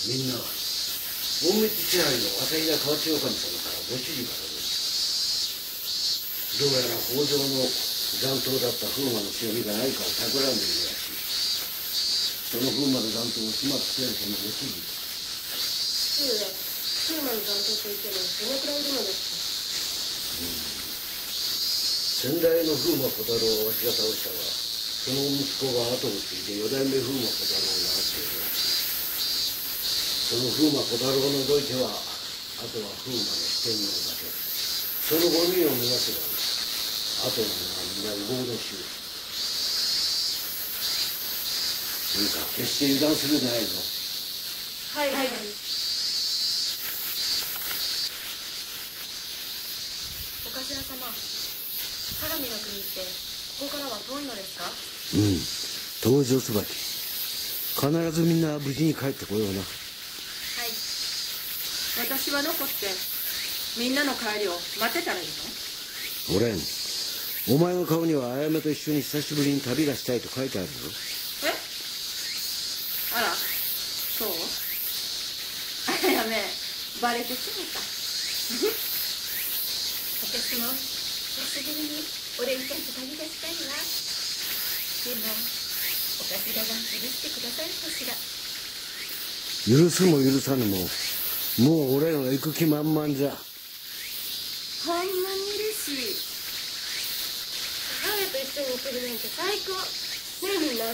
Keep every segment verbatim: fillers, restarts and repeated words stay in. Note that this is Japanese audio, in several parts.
みんな隠密支配の朝比奈河内守様からご指示がある。どうやら北条の残党だった風魔の忍びが何かを企んでいるらしい。その風魔の残党を始末せよとのご指示。 父上、風魔の残党といってもどのくらいいるのですか？うん、先代の風魔小太郎をわしが倒したが、その息子が後を継いで四代目風魔小太郎を名乗っているらしい。その風魔小太郎を除いては、あとは風魔の四天王だけ。その五人を目指せば、あとの者は皆烏合の衆。いいか、決して油断するでないぞ。はいはい。お頭様、相模の国ってここからは遠いのですか？うん、東条椿。必ずみんな無事に帰ってこような。はい。私は残ってみんなの帰りを待ってたらいいの？オレン、お前の顔にはあやめと一緒に久しぶりに旅がしたいと書いてあるぞ。え？あら、そう？あやめ、バレてしまった。私も久しぶりにオレンちゃんと旅がしたいわ。でもお頭が許してくださるかしら。許すも許さぬももうオレンは行く気満々じゃ。こんなにいるし、母上と一緒に来るなんて最高ねえみんな。はい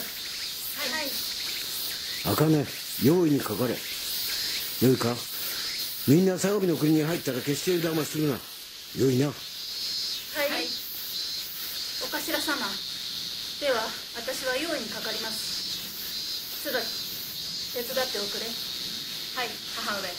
。茜、用意にかかれ。よいか、みんな相模の国に入ったら決して油断はするな。よいな。はい。お頭様、では私は用意にかかります。つどり、手伝っておくれ。はい、母上。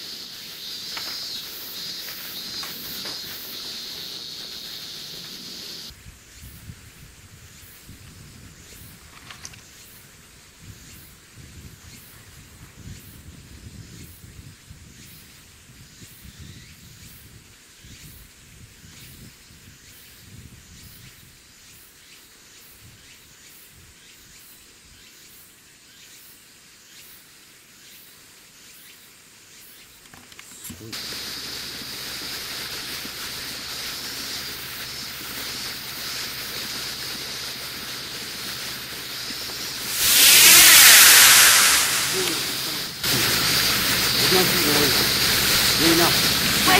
はい。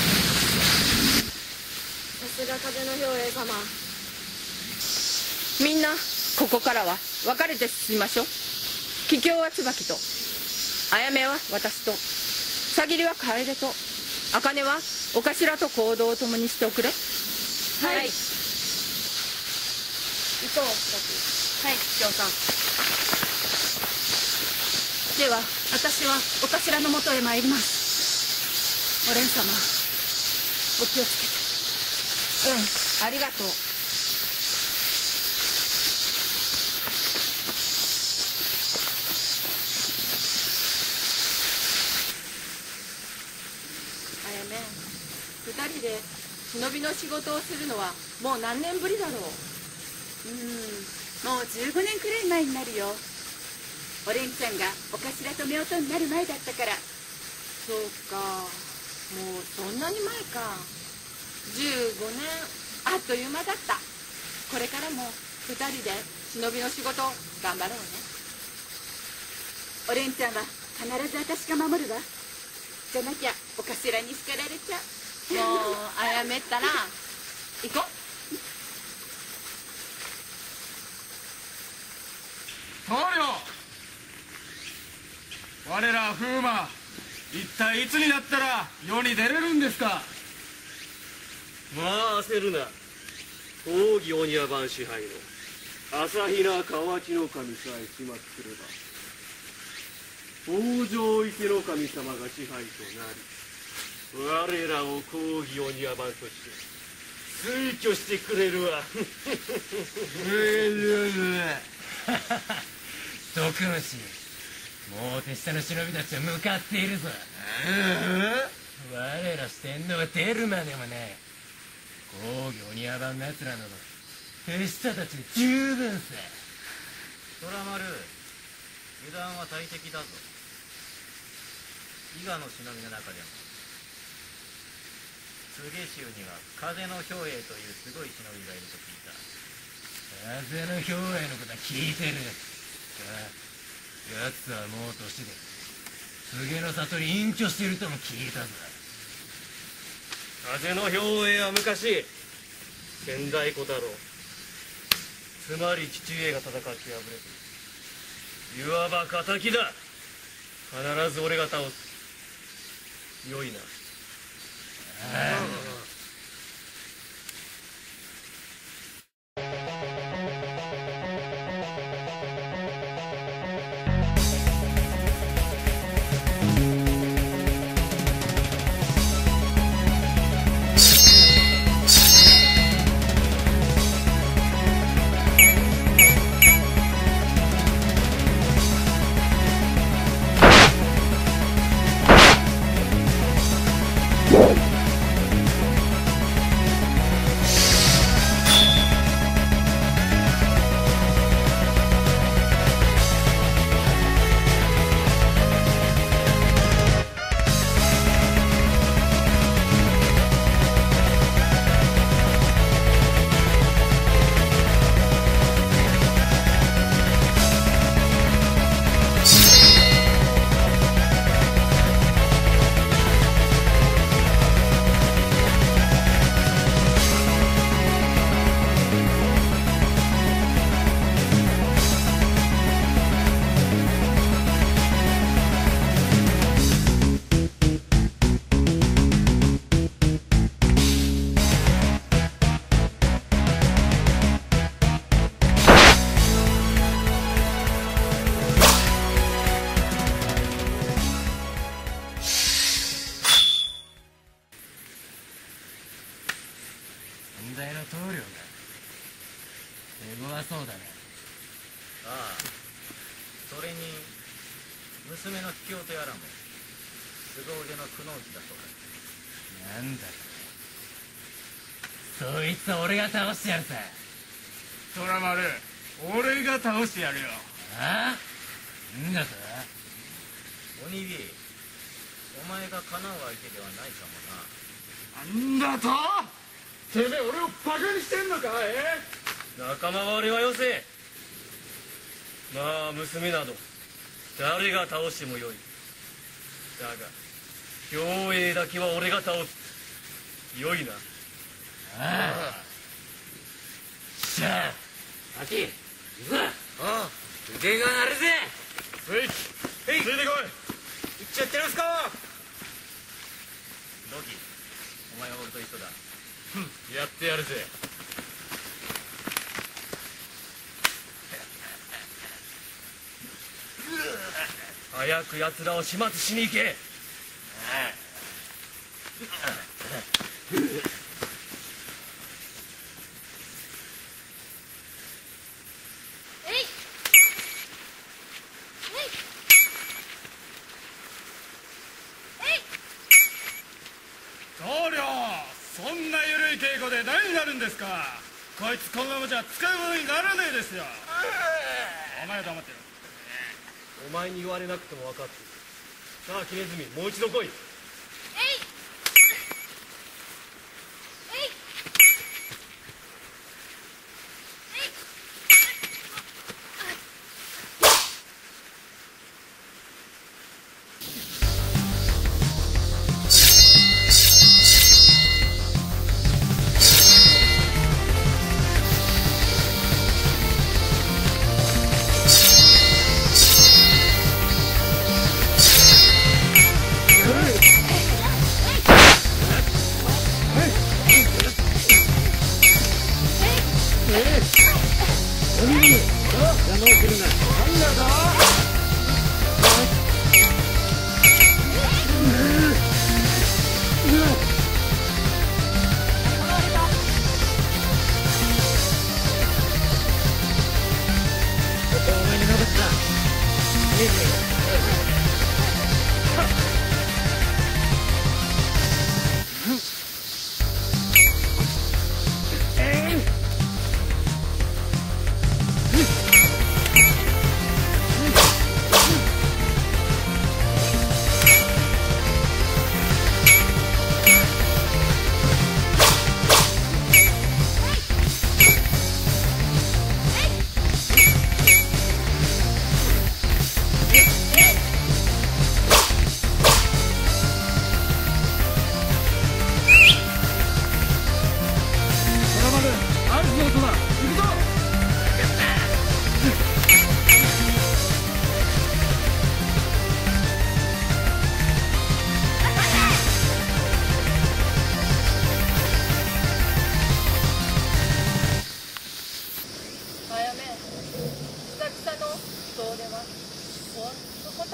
さすが風の兵衛様。みんなここからは分かれて進みましょう。桔梗は椿と、あやめは私と、さぎりは楓と、茜はお頭と行動を共にしておくれ。はい。行こう、椿。はい、桔梗さん。では私はお頭のもとへ参ります。お蓮様、お気をつけて。うん、ありがとう。あやめ、二人で忍びの仕事をするのはもう何年ぶりだろう。うん、もうじゅうごねんくらい前になるよ。お蓮ちゃんがお頭と夫婦になる前だったから。そうか、もうそんなに前か。じゅうごねん、あっという間だった。これからも二人で忍びの仕事頑張ろうね。お蓮ちゃんは必ず私が守るわ。じゃなきゃお頭に叱られちゃう。もうあやめったら行こう。 棟梁、我ら風魔、一体いつになったら世に出れるんですか？ まあ焦るな。当義鬼屋番支配の朝比奈河内守さえ始末すれば、北条池守様が支配となり、我らを講義鬼屋番として推挙してくれるわ。 毒虫、もう手下の忍びたちは向かっているぞ。我ら四天王は出るまでもね、公儀鬼屋番のやつらなど手下たちで十分さ。 虎丸、油断は大敵だぞ。 伊賀の忍びの中でも柘植州には風の兵衛というすごい忍びがいると聞いた。 風の兵衛のことは聞いてる。ああ、奴はもう年で柘植の里に隠居してるとも聞いたぞ。 風の兵衛は昔仙台小太郎、つまり父上が戦って敗れている。いわば敵だ。必ず俺が倒す。よいな。 ああ、 娘の桔梗とやらも凄腕の久能気だそうだ。 なんだと。そいつは俺が倒してやるさ。 虎丸、俺が倒してやるよ。 ああ、んだと。 鬼火、お前がかなう相手ではないかなんだと。てめえ俺をバカにしてんのか。え仲間割れはよせ。まあ娘など誰が倒してもよい。だが兵衛だけは俺が倒す。よいな。 ああ、しゃあアキ、行くぞ。 ああ、腕が鳴るぜ。 えい、ついてこい。 行っちゃってるんすか。 ロキ、お前は俺と一緒だ。 やってやるぜ。 早く奴らを始末しに行け。 棟梁、そんな緩い稽古で何になるんですか。こいつこのままじゃ使うものにならねえですよ。お前は黙ってろ。 お前に言われなくても分かっている。さあキネズミ、もう一度来い。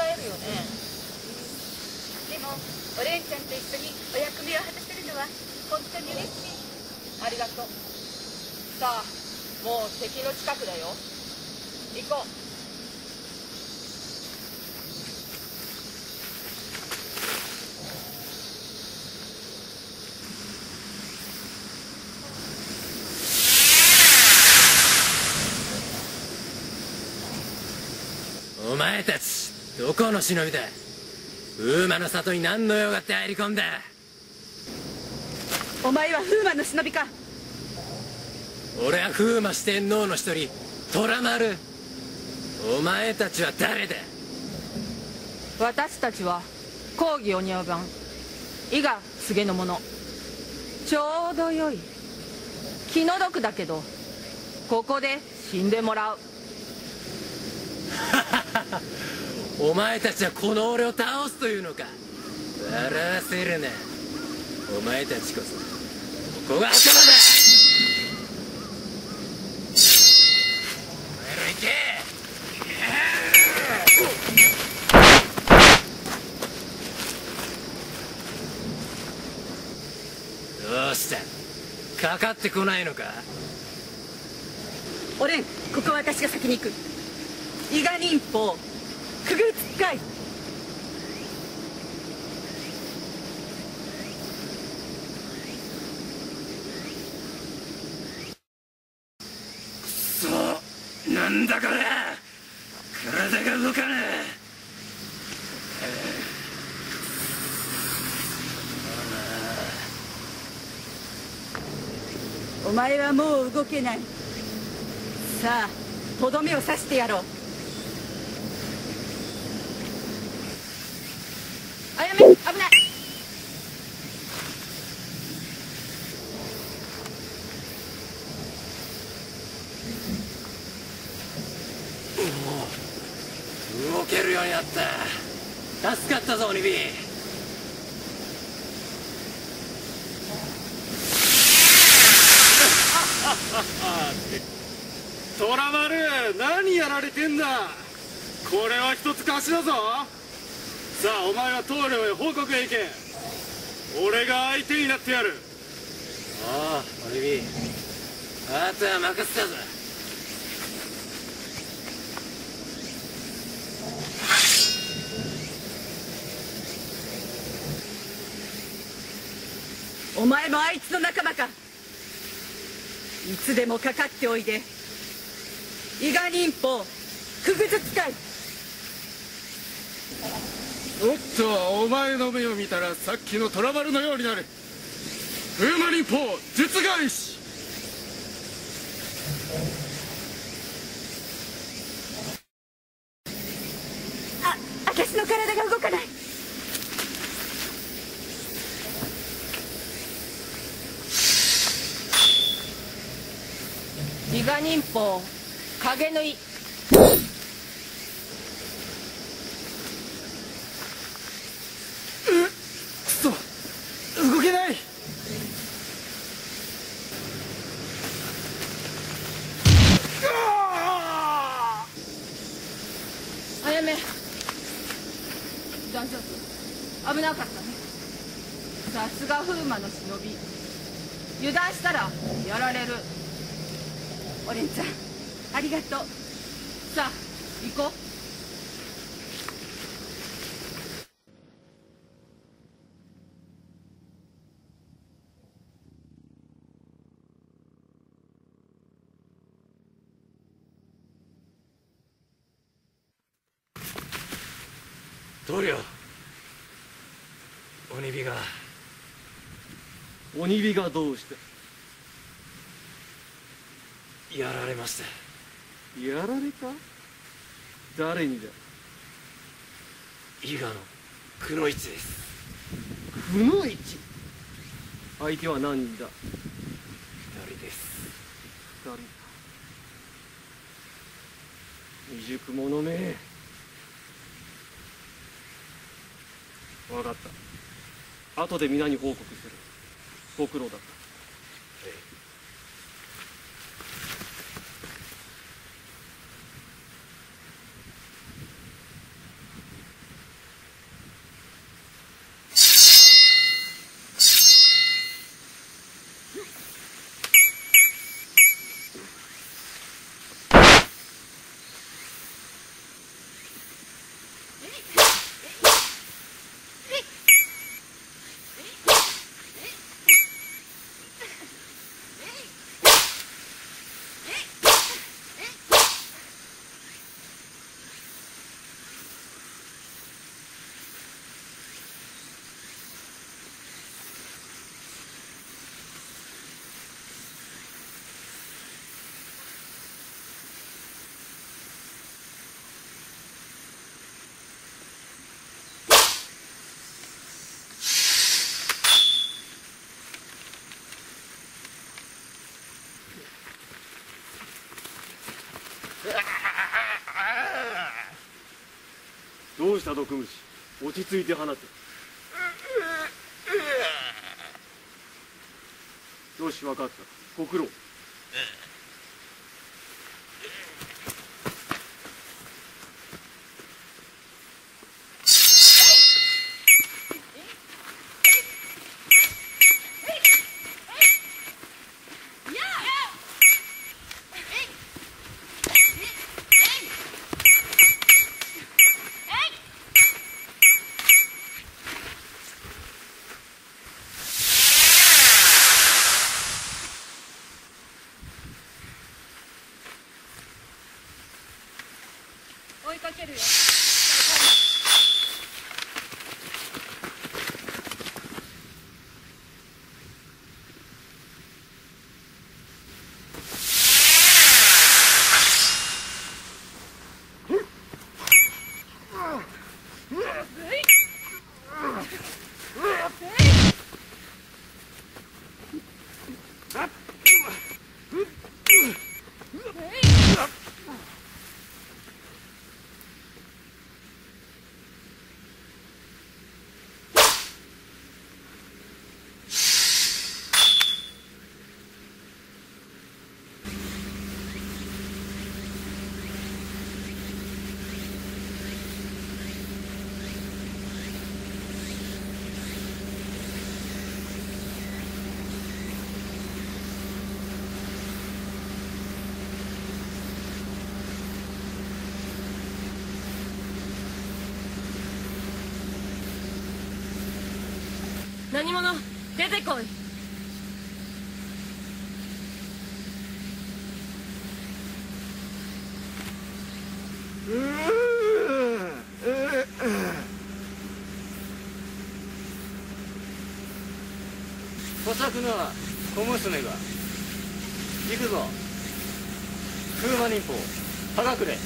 えるよね。 でもオレンちゃんと一緒にお役目を果たせるのは本当に嬉しい。 ありがとう。さあ、もう敵の近くだよ。行こう。 お前たちどこの忍びだ。ウーマの里に何の用があって入り込んだ。 お前は風魔の忍びか。 俺は風魔四天王の一人虎丸。お前たちは誰だ。 私たちは公儀鬼女番伊賀菅の者。ちょうどよい。気の毒だけどここで死んでもらう。 お前たちはこの俺を倒すというのか。笑わせるな。お前たちこそここが頭だ。お前ら行け。どうしたかかってこないのか。 おれん、ここは私が先に行く。伊賀忍法くぐ使い。 くそ、なんだこれ。体が動かねお前はもう動けない。さあ、とどめを刺してやろう。あやめ、危ない。 え。動けるようになった。助かったぞ鬼火。 虎丸、何やられてんだ。これは一つ貸しだぞ。さあ、お前は棟梁へ報告へ行け。俺が相手になってやる。 ああ、鬼火、あとは任せたぞ。 お前もあいつの仲間か。いつでもかかっておいで。伊賀忍法くぐず使い。 おっと、お前の目を見たらさっきの虎丸のようになる。風魔忍法術返し。 あ、私の体が動かない。伊賀忍法影縫い。 くそ、動けない。 あやめ、大丈夫。危なかったね。さすが風魔の忍び。油断したらやられる。オレンちゃん、ありがとう。さあ、行こう。 棟梁、鬼火が。 鬼火がどうして。 やられました。 やられた。誰にだ。 伊賀のくの一です。 くの一。相手は何人だ。 二人です。 二人。未熟者め。分かった。後で皆に報告する。ご苦労だった。 した毒虫、落ち着いて放て。よし、分かった。ご苦労。 追いかけるよ。何者？出てこい。 小作の小娘が行くぞ。風魔忍法葉隠れ。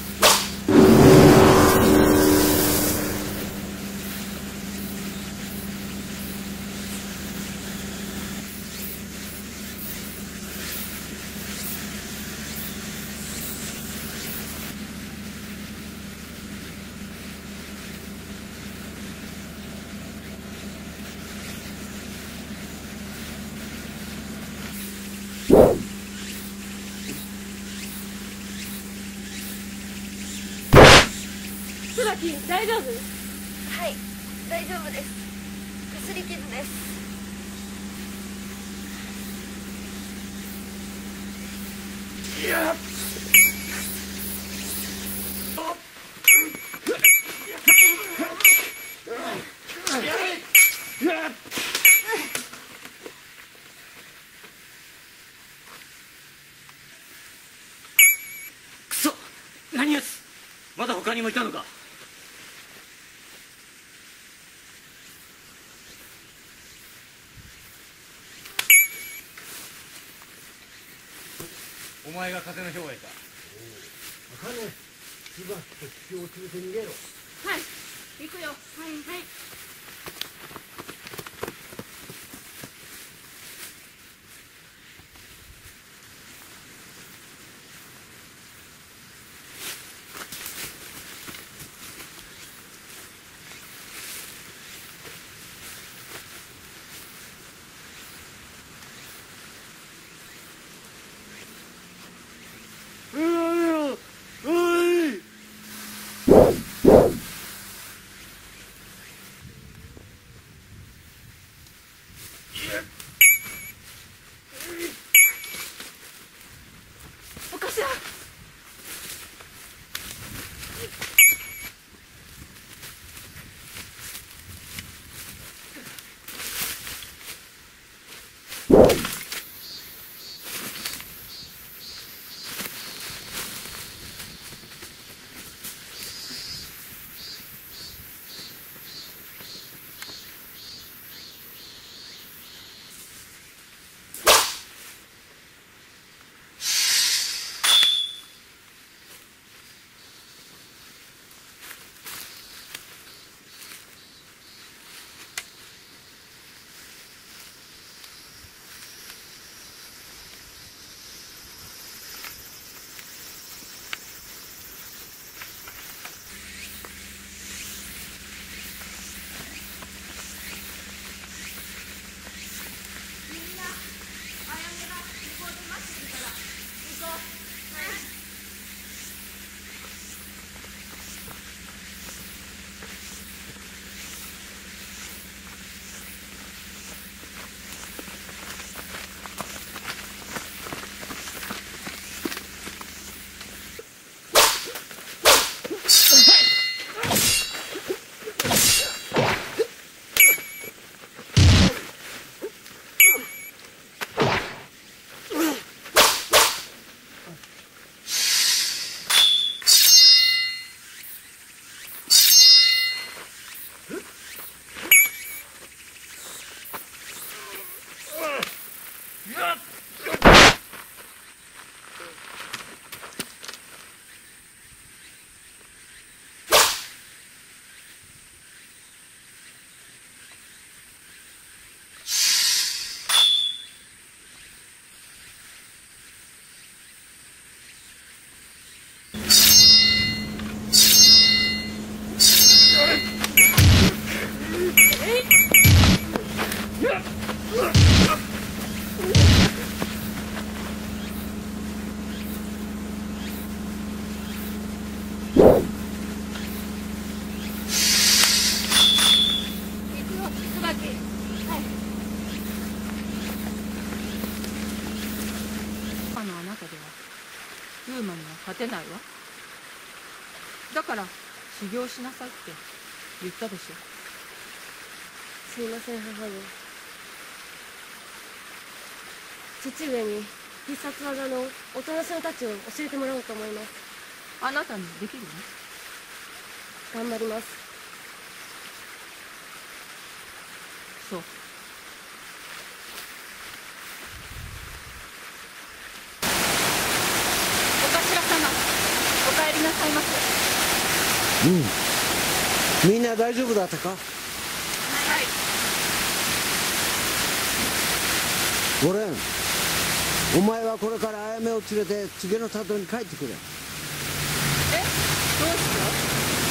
椿、大丈夫？ はい、大丈夫です。かすり傷です。 くそ、何やつ。まだ他にもいたのか。お前が風の兵衛か。 あかね、椿と気をつけて逃げろ。 はい、行くよ。はい、はい。 勝てないわ。だから修行しなさいって言ったでしょ。 すいません母上。父上に必殺技のおとなしの太刀を教えてもらおうと思います。 あなたにできるの？ 頑張ります。 そう。お頭様、お帰りなさいませ。 うん、みんな大丈夫だったか？ はい。 オレン、お前はこれからあやめを連れて次の里に帰ってくれ。 え、どうして？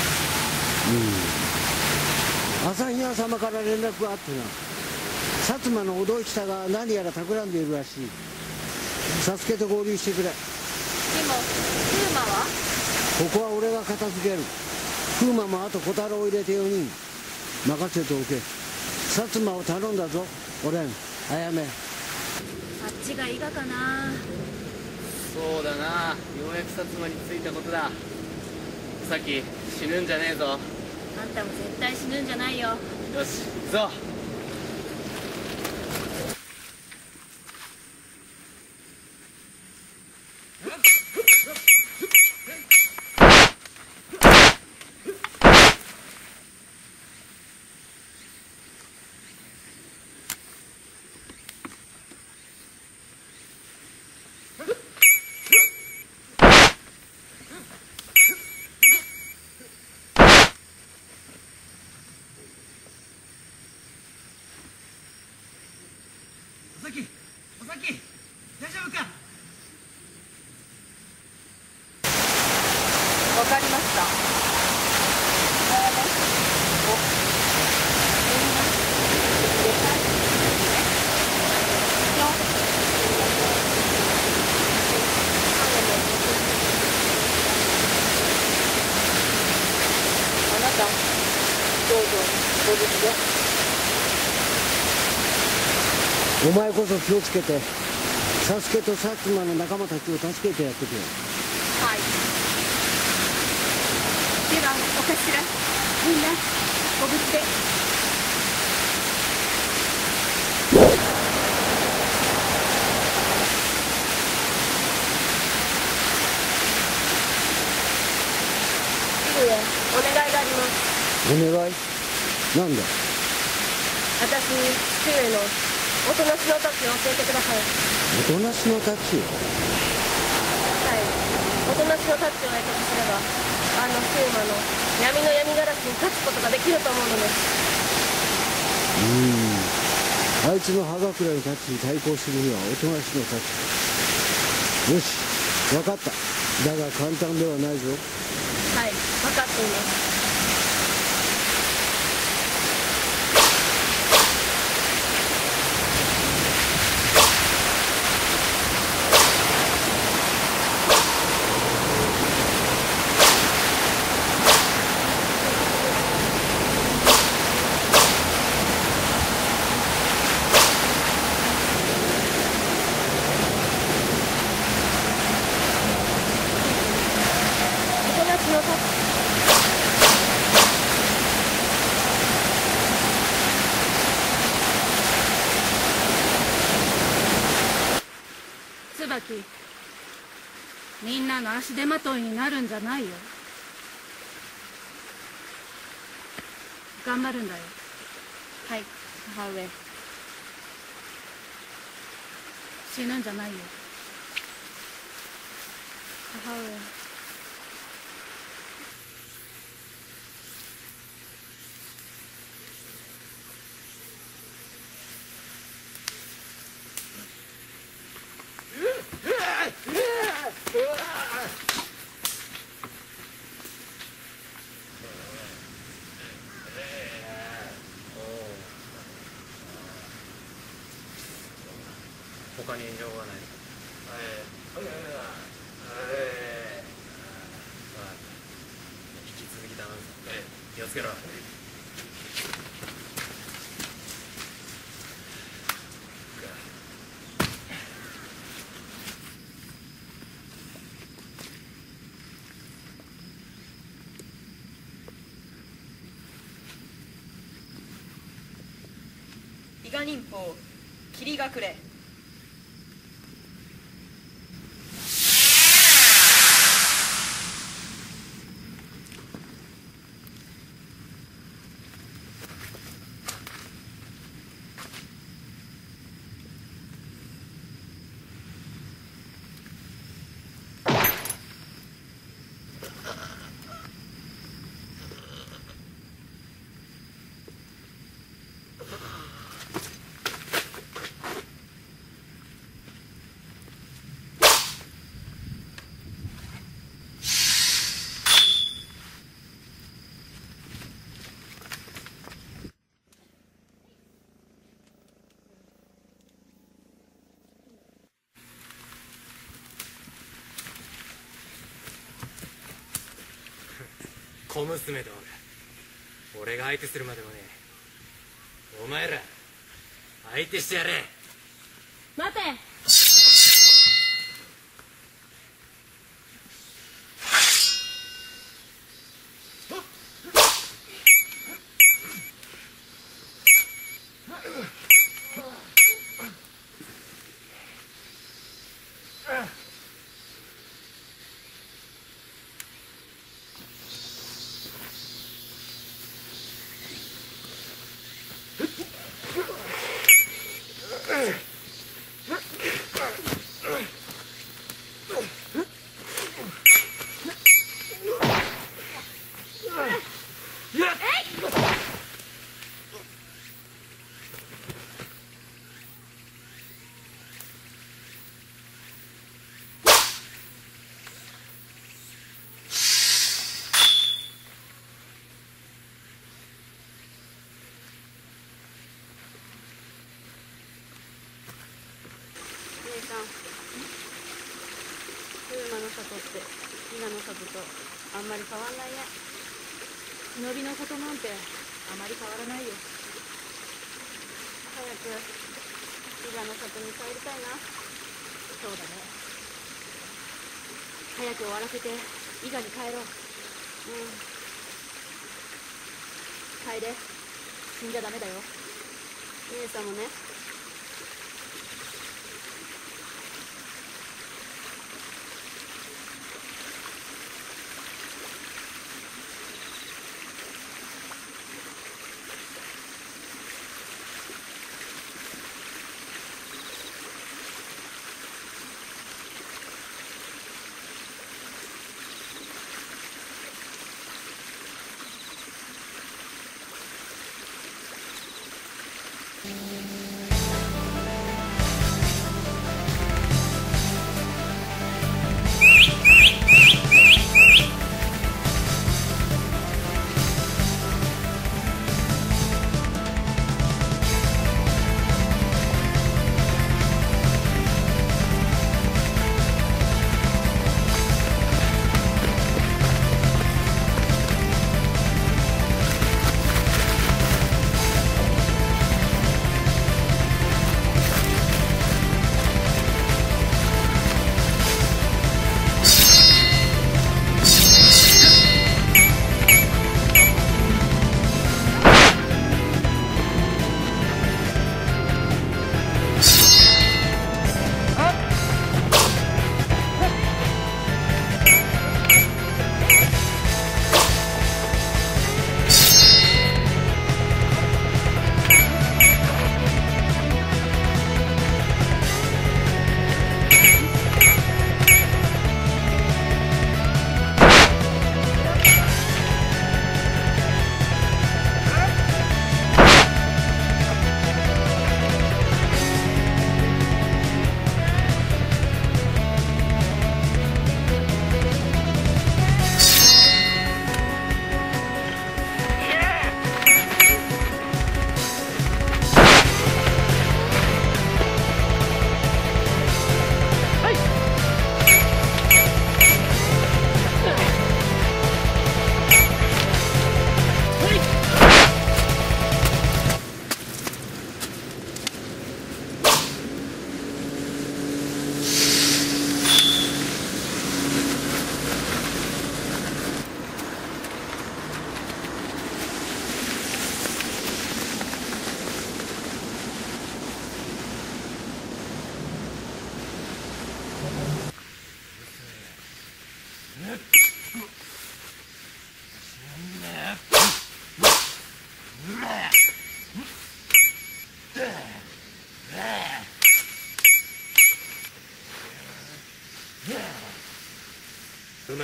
うん、朝比奈様から連絡があってな、薩摩のおどい下が何やら企んでいるらしい。サスケと合流してくれ。でも風磨は？ ここは俺が片付ける。風磨もあと小太郎を入れてよにん任せておけ。薩摩を頼んだぞ。オレン、あやめ。 あっちが伊賀かな。 そうだな、ようやく薩摩に着いたことだ。さっき死ぬんじゃねえぞ。 あんたも絶対死ぬんじゃないよ。 よし、行くぞ。 おさき、おさき、大丈夫か？ わかりました。あやめ。お、みんなでかいね。よ。あなた、どうぞご無事で。 お前こそ気をつけて、サスケと薩摩の仲間たちを助けてやってくれ。 はい。 ではお頭、みんなご無事で。父上、お願いがあります。 お願い？なんだ？ 私に父上のおとなしの太刀を教えてください。 おとなしの太刀？ はい、おとなしのタッチを得たとすれば、あの風磨の闇の闇ガラスに勝つことができると思うのです。 うーん、あいつの葉隠れのタッチに対抗するにはおとなしのタッチ。よし、分かった。だが簡単ではないぞ。 はい、分かっています。 椿、みんなの足手まといになるんじゃないよ。頑張るんだよ。 はい、母上。 死ぬんじゃないよ。 母上。 他に異常がない。引き続き頼むぞ。気をつけろ。 賀忍法霧隠れ。 小娘でおる。俺が相手するまでもねえ。お前ら相手してやれ。 待て。里って伊賀の里とあんまり変わんないね。忍びの里なんてあまり変わらないよ。早く伊賀の里に帰りたいな。そうだね。早く終わらせて伊賀に帰ろう。うん楓、死んじゃダメだよ。姉さんもね。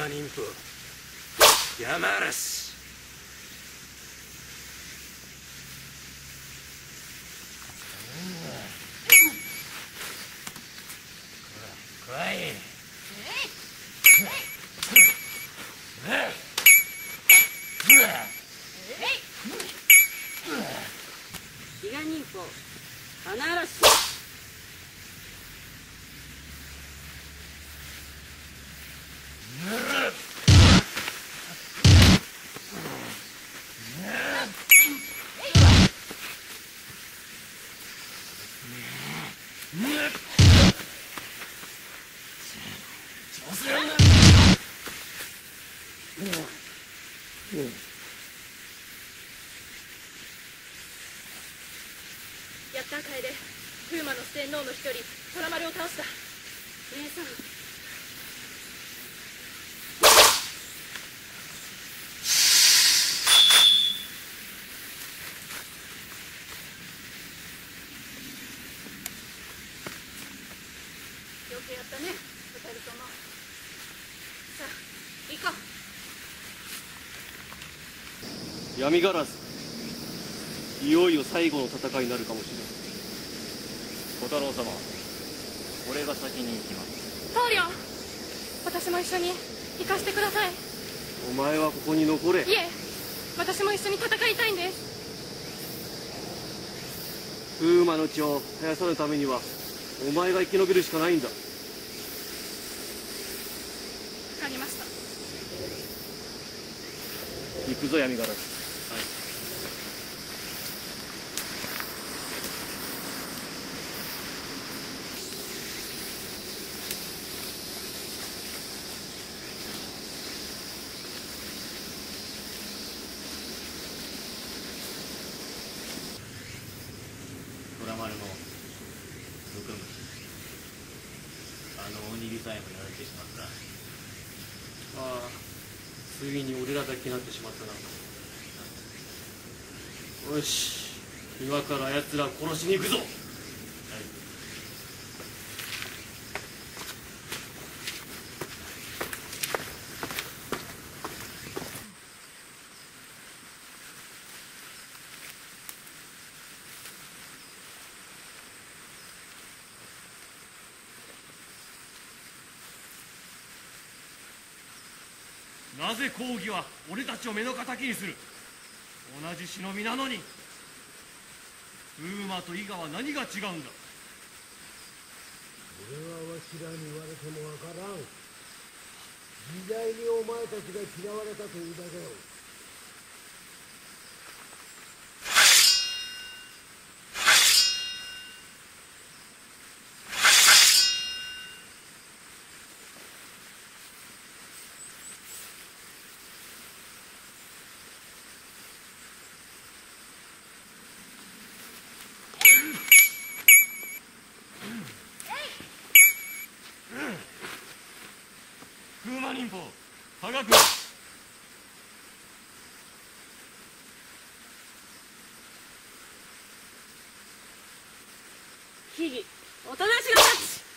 馬忍法山嵐。 来い。 伊賀忍法花嵐。 やった楓。風魔の四天王の一人虎丸を倒した。 姉さん、 よくやったね、二人とも。さあ行こう。 闇ガラス、いよいよ最後の戦いになるかもしれない。小太郎様、俺が先に行きます。 棟梁、私も一緒に行かせてください。 お前はここに残れ。 いえ、私も一緒に戦いたいんです。 風魔の血を絶やさぬためにはお前が生き延びるしかないんだ。 わかりました。 行くぞ闇ガラス。 虎丸も毒虫、あの鬼火さえもやられてしまった。 ああ、ついに俺らだけになってしまったな。よし、今から奴ら殺しに行くぞ。なぜ公儀は俺たちを目の敵にする。同じ忍びなのに。風魔と伊賀は何が違うんだ。 俺はわしらに言われてもわからん。時代にお前たちが嫌われたというだけよ。 風魔忍法科学。 秘技おとなしのタッチ。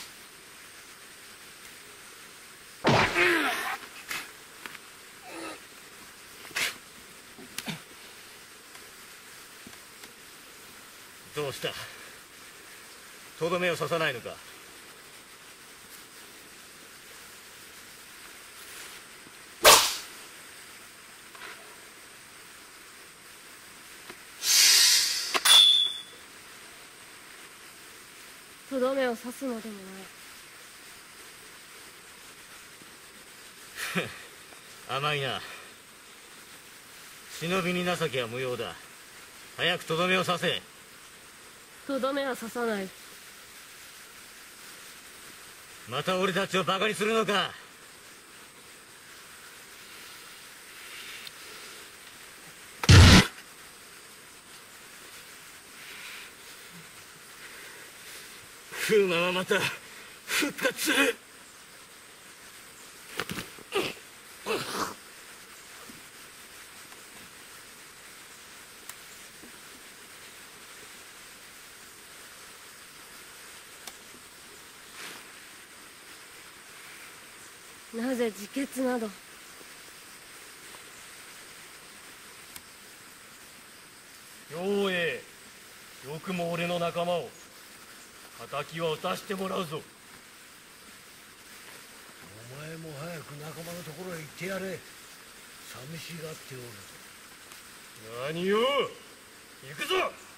どうした？とどめを刺さないのか？ とどめを刺すのでもない。 甘いな。忍びに情けは無用だ。早くとどめを刺せ。 とどめは刺さない。 また俺たちをバカにするのか？風魔はまた復活する。 なぜ自決など。 陽英、よくも俺の仲間を。敵は撃たしてもらうぞ。 お前も早く仲間のところへ行ってやれ。寂しがっておる。 何よ、行くぞ。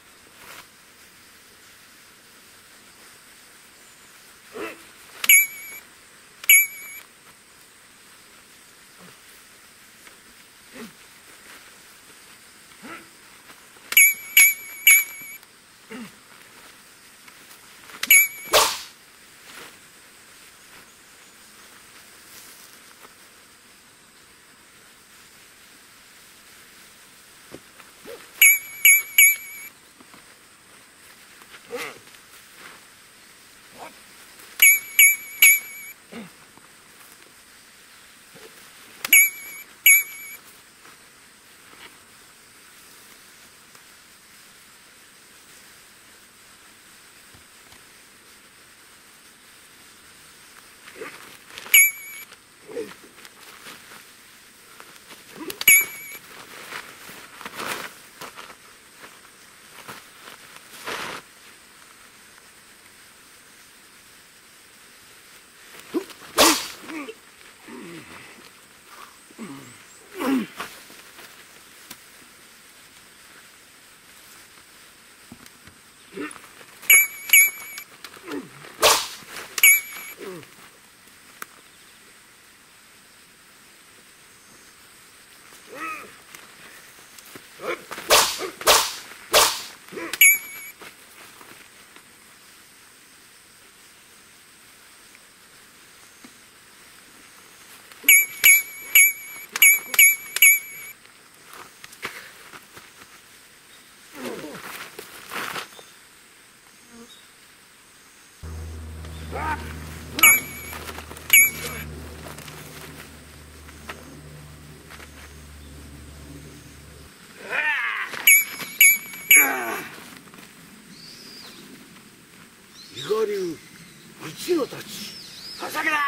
我流一の太刀。はしゃげだ。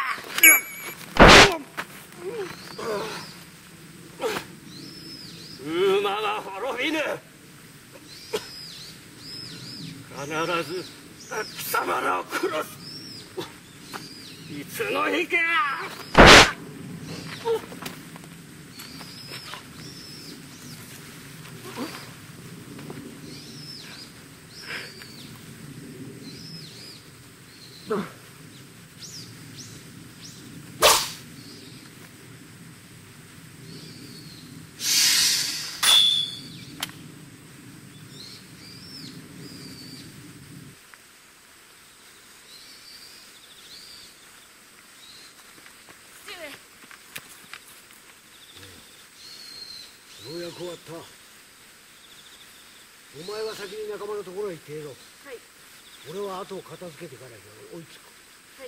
馬が滅びぬ。必ず貴様らを殺す。いつの日か。 ようやく終わった。お前は先に仲間のところへ行っていろ。 はい。 俺は後を片付けてから追いつく。 はい。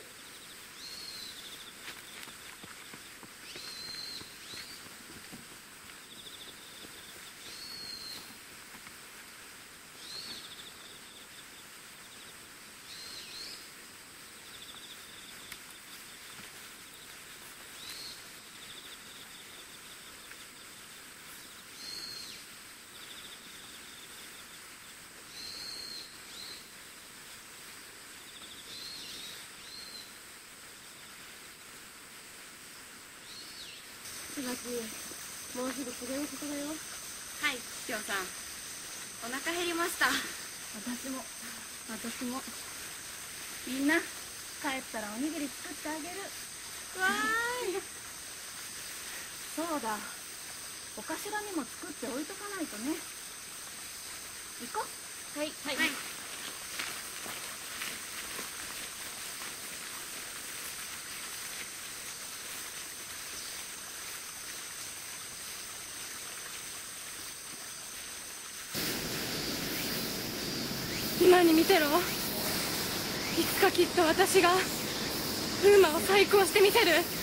椿、もうすぐ次のことだよ。 はい、きょうさん。お腹減りました。 私も私も。みんな帰ったらおにぎり作ってあげる。 わーい。 そうだ、お頭にも作っておいとかないとね。行こう。はい、はい、はい。 今に見てろ。いつかきっと私が風魔を再興してみせる。